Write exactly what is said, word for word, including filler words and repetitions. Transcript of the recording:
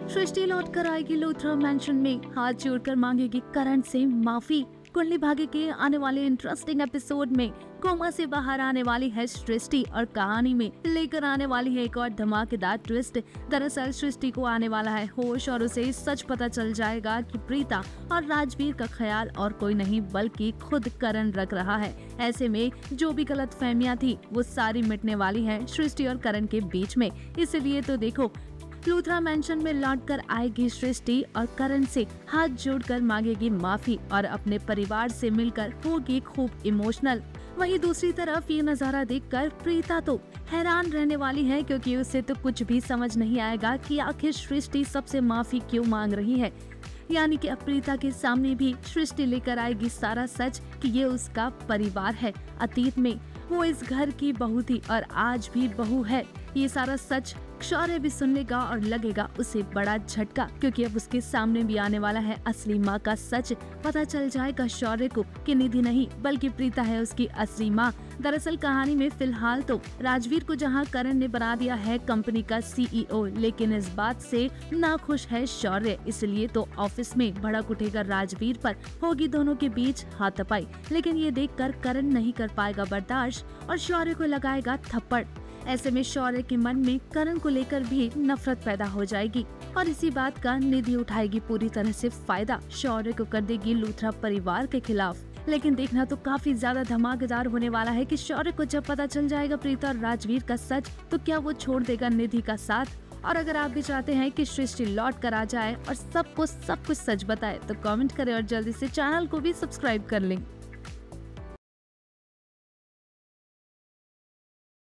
सृष्टि लौट कर आएगी लूथरा मैंशन में, हाथ जोड़कर मांगेगी करण से माफी। कुंडली भाग्य के आने वाले इंटरेस्टिंग एपिसोड में कोमा से बाहर आने वाली है सृष्टि और कहानी में लेकर आने वाली है एक और धमाकेदार ट्विस्ट। दरअसल सृष्टि को आने वाला है होश और उसे सच पता चल जाएगा कि प्रीता और राजवीर का ख्याल और कोई नहीं बल्कि खुद करण रख रहा है। ऐसे में जो भी गलत फहमियां थी वो सारी मिटने वाली है सृष्टि और करण के बीच में। इसलिए तो देखो, लूथरा मैंशन में लौट कर आएगी सृष्टि और करण से हाथ जोड़कर मांगेगी माफी और अपने परिवार से मिलकर होगी खूब इमोशनल। वहीं दूसरी तरफ ये नजारा देखकर प्रीता तो हैरान रहने वाली है, क्योंकि उसे तो कुछ भी समझ नहीं आएगा कि आखिर सृष्टि सबसे माफी क्यों मांग रही है। यानी कि अब प्रीता के सामने भी सृष्टि लेकर आएगी सारा सच कि ये उसका परिवार है। अतीत में वो इस घर की बहू थी और आज भी बहू है। ये सारा सच शौर्य भी सुन लेगा और लगेगा उसे बड़ा झटका, क्योंकि अब उसके सामने भी आने वाला है असली माँ का सच। पता चल जाएगा शौर्य को कि निधि नहीं बल्कि प्रीता है उसकी असली माँ। दरअसल कहानी में फिलहाल तो राजवीर को जहाँ करण ने बना दिया है कंपनी का सीईओ, लेकिन इस बात से नाखुश है शौर्य। इसलिए तो ऑफिस में भड़क उठेगा राजवीर पर, होगी दोनों के बीच हाथापाई। लेकिन ये देखकर करण नहीं कर पाएगा बर्दाश्त और शौर्य को लगाएगा थप्पड़। ऐसे में शौर्य के मन में करण को लेकर भी नफरत पैदा हो जाएगी और इसी बात का निधि उठाएगी पूरी तरह से फायदा। शौर्य को कर देगी लूथरा परिवार के खिलाफ। लेकिन देखना तो काफी ज्यादा धमाकेदार होने वाला है कि शौर्य को जब पता चल जाएगा प्रीता और राजवीर का सच, तो क्या वो छोड़ देगा निधि का साथ। और अगर आप भी चाहते हैं कि सृष्टि लौट कर आ जाए और सबको सब कुछ सच बताए, तो कमेंट करें और जल्दी से चैनल को भी सब्सक्राइब कर लें।